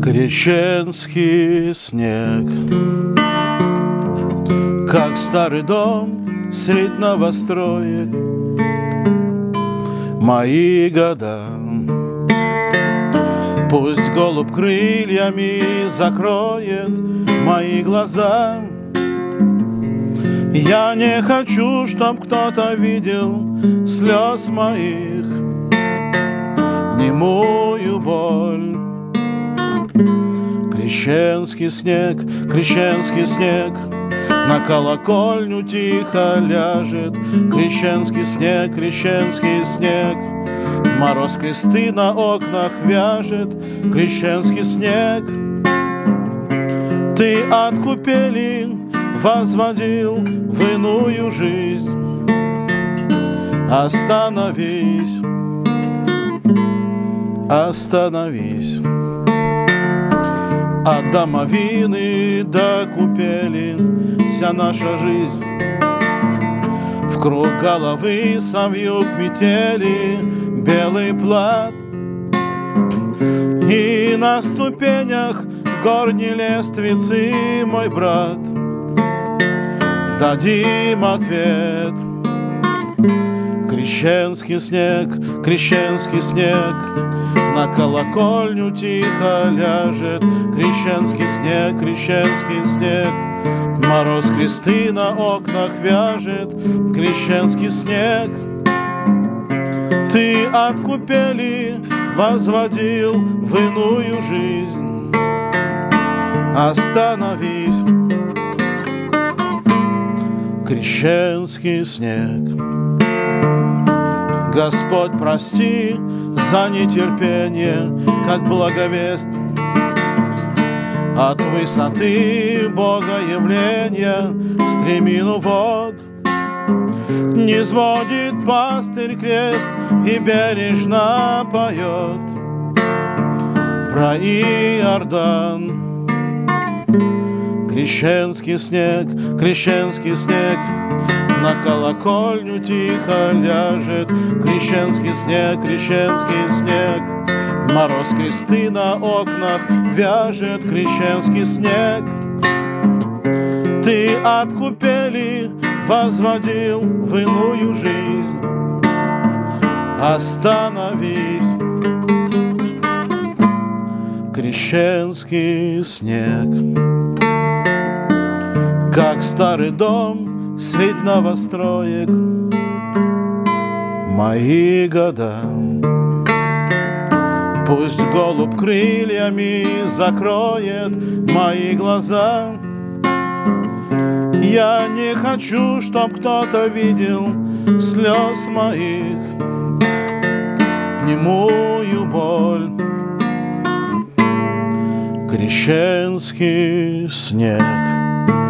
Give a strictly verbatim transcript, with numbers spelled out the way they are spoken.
Крещенский снег, как старый дом средь новостроек. Мои года, пусть голубь крыльями закроет мои глаза. Я не хочу, чтоб кто-то видел слез моих, немую боль. Крещенский снег, крещенский снег, на колокольню тихо ляжет. Крещенский снег, крещенский снег, мороз кресты на окнах вяжет. Крещенский снег, ты от купели возводил в иную жизнь. Остановись, остановись. От домовины до купели вся наша жизнь. В круг головы совьюг метели белый плат, и на ступенях горней лествицы, мой брат, дадим ответ. Крещенский снег, крещенский снег, на колокольню тихо ляжет. Крещенский снег, крещенский снег, мороз кресты на окнах вяжет. Крещенский снег, ты от купели возводил в иную жизнь. Остановись, крещенский снег. Господь, прости за нетерпение, как благовест. От высоты Бога явления в стремину вод не сводит пастырь крест и бережно поет про Иордан. Крещенский снег, крещенский снег, на колокольню тихо ляжет. Крещенский снег, крещенский снег, мороз кресты на окнах вяжет. Крещенский снег, ты от купели возводил в иную жизнь. Остановись, крещенский снег, как старый дом средь новостроек. Мои года, пусть голубь крыльями закроет мои глаза. Я не хочу, чтоб кто-то видел слез моих, немую боль. Крещенский снег.